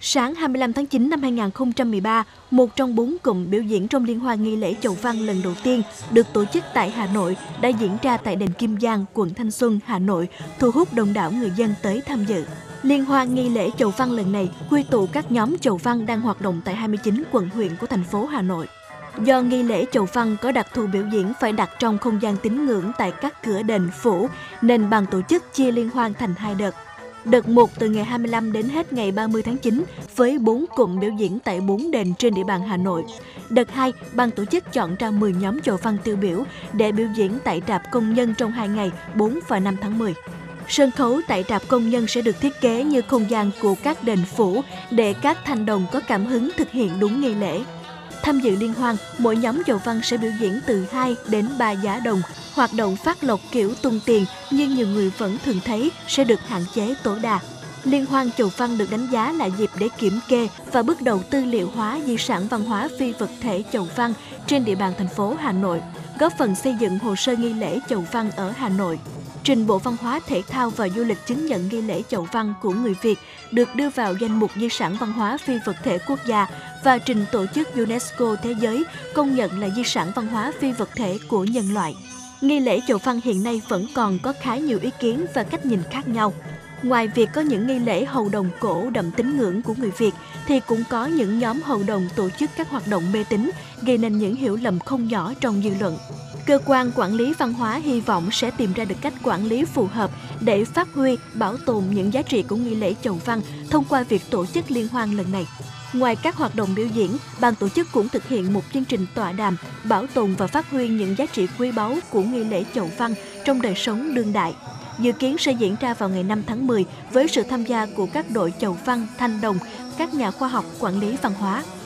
Sáng 25 tháng 9 năm 2013, một trong 4 cụm biểu diễn trong Liên hoan nghi lễ chầu văn lần đầu tiên được tổ chức tại Hà Nội đã diễn ra tại đền Kim Giang, quận Thanh Xuân, Hà Nội, thu hút đông đảo người dân tới tham dự. Liên hoan nghi lễ chầu văn lần này quy tụ các nhóm chầu văn đang hoạt động tại 29 quận huyện của thành phố Hà Nội. Do nghi lễ chầu văn có đặc thù biểu diễn phải đặt trong không gian tín ngưỡng tại các cửa đền, phủ, nên ban tổ chức chia liên hoan thành 2 đợt. Đợt 1 từ ngày 25 đến hết ngày 30 tháng 9 với 4 cụm biểu diễn tại 4 đền trên địa bàn Hà Nội. Đợt 2, ban tổ chức chọn ra 10 nhóm chầu văn tiêu biểu để biểu diễn tại Rạp Công Nhân trong 2 ngày 4 và 5 tháng 10. Sân khấu tại Rạp Công Nhân sẽ được thiết kế như không gian của các đền phủ để các thanh đồng có cảm hứng thực hiện đúng nghi lễ. Tham dự liên hoan, mỗi nhóm chầu văn sẽ biểu diễn từ 2 đến 3 giá đồng. Hoạt động phát lộc kiểu tung tiền nhưng nhiều người vẫn thường thấy sẽ được hạn chế tối đa. Liên hoan chầu văn được đánh giá là dịp để kiểm kê và bước đầu tư liệu hóa di sản văn hóa phi vật thể chầu văn trên địa bàn thành phố Hà Nội, góp phần xây dựng hồ sơ nghi lễ chầu văn ở Hà Nội. Trình Bộ Văn hóa, Thể thao và Du lịch chứng nhận nghi lễ chầu văn của người Việt được đưa vào danh mục di sản văn hóa phi vật thể quốc gia và trình tổ chức UNESCO Thế giới công nhận là di sản văn hóa phi vật thể của nhân loại. Nghi lễ chầu văn hiện nay vẫn còn có khá nhiều ý kiến và cách nhìn khác nhau. Ngoài việc có những nghi lễ hầu đồng cổ đậm tín ngưỡng của người Việt, thì cũng có những nhóm hầu đồng tổ chức các hoạt động mê tín, gây nên những hiểu lầm không nhỏ trong dư luận. Cơ quan quản lý văn hóa hy vọng sẽ tìm ra được cách quản lý phù hợp để phát huy, bảo tồn những giá trị của nghi lễ chầu văn thông qua việc tổ chức liên hoan lần này. Ngoài các hoạt động biểu diễn, ban tổ chức cũng thực hiện một chương trình tọa đàm, bảo tồn và phát huy những giá trị quý báu của nghi lễ chầu văn trong đời sống đương đại. Dự kiến sẽ diễn ra vào ngày 5 tháng 10 với sự tham gia của các đội chầu văn, thanh đồng, các nhà khoa học quản lý văn hóa.